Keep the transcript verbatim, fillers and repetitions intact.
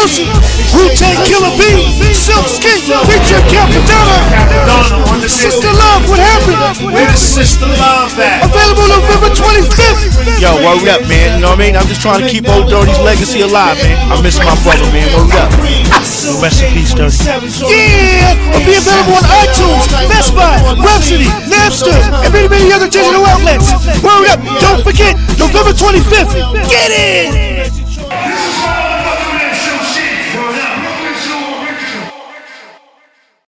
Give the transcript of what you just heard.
exclusive. Wu-Tang Killer B, Silk Skin, featuring Capadonna. Sister Love, what happened? Where's Sister Love at? Available November twenty-fifth. Yo, word up, man. You know what I mean? I'm just trying to keep Old Dirty's legacy alive, man. I miss my brother, man. Word up. Rest in peace, Dirty. Yeah, will be available on iTunes, Best Buy, Rhapsody, Napster, and many, many other digital outlets. Word up. Don't forget, November twenty-fifth. Get in!